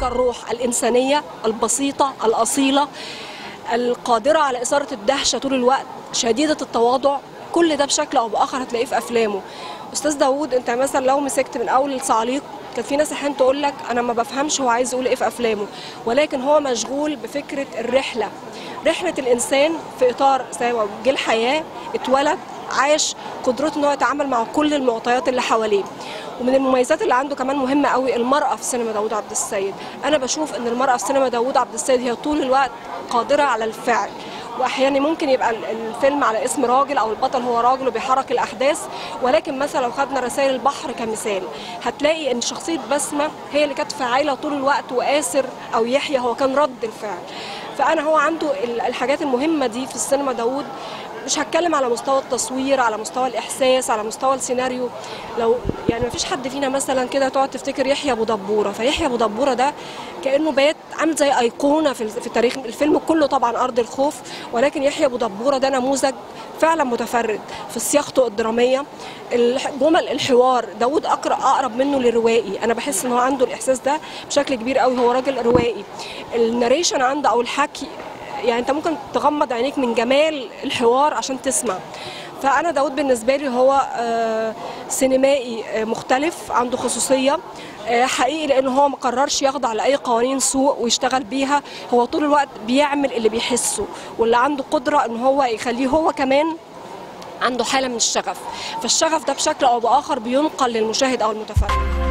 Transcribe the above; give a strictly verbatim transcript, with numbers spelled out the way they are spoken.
تلك الروح الإنسانية البسيطة الأصيلة القادرة على إثارة الدهشة طول الوقت، شديدة التواضع، كل ده بشكل أو بآخر هتلاقيه في أفلامه. أستاذ داوود أنت مثلا لو مسكت من أول الصعاليق كانت في ناس احيانا تقول لك انا ما بفهمش هو عايز يقول ايه في افلامه، ولكن هو مشغول بفكره الرحله، رحله الانسان في اطار زي ما جه الحياه، اتولد، عاش، قدرته ان هو يتعامل مع كل المعطيات اللي حواليه. ومن المميزات اللي عنده كمان مهمه قوي المراه في سينما داوود عبد السيد. انا بشوف ان المراه في سينما داوود عبد السيد هي طول الوقت قادره على الفعل، واحيانا ممكن يبقى الفيلم على اسم راجل او البطل هو راجل وبيحرك الاحداث، ولكن مثلا لو خدنا رسائل البحر كمثال هتلاقي ان شخصيه بسمه هي اللي كانت فاعله طول الوقت، وآسر او يحيى هو كان رد الفعل. فانا هو عنده الحاجات المهمه دي في السينما داوود. مش هتكلم على مستوى التصوير، على مستوى الاحساس، على مستوى السيناريو. لو يعني ما فيش حد فينا مثلا كده تقعد تفتكر يحيى ابو دبوره، فيحيى ابو دبوره ده كانه بقت عامل زي ايقونه في في تاريخ الفيلم كله، طبعا ارض الخوف، ولكن يحيى ابو دبوره ده نموذج فعلا متفرد في صياغته الدراميه، جمل الحوار. داوود اقرا اقرب منه للروائي، انا بحس ان هو عنده الاحساس ده بشكل كبير قوي، هو راجل روائي. الناريشن عنده او الحكي يعني انت ممكن تغمض عينيك من جمال الحوار عشان تسمع. فانا داوود بالنسبه لي هو سينمائي مختلف، عنده خصوصيه حقيقي، لانه هو ما قررش يخضع لاي قوانين سوق ويشتغل بيها، هو طول الوقت بيعمل اللي بيحسه، واللي عنده قدره ان هو يخليه هو كمان عنده حاله من الشغف، فالشغف ده بشكل او باخر بينقل للمشاهد او المتفرج.